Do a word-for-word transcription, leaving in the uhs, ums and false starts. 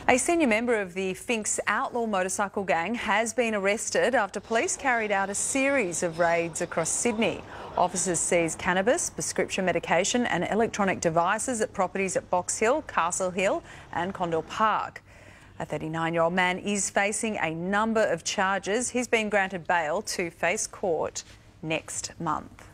A senior member of the Finks outlaw motorcycle gang has been arrested after police carried out a series of raids across Sydney. Officers seized cannabis, prescription medication and electronic devices at properties at Box Hill, Castle Hill and Condell Park. A thirty-nine-year-old man is facing a number of charges. He's been granted bail to face court next month.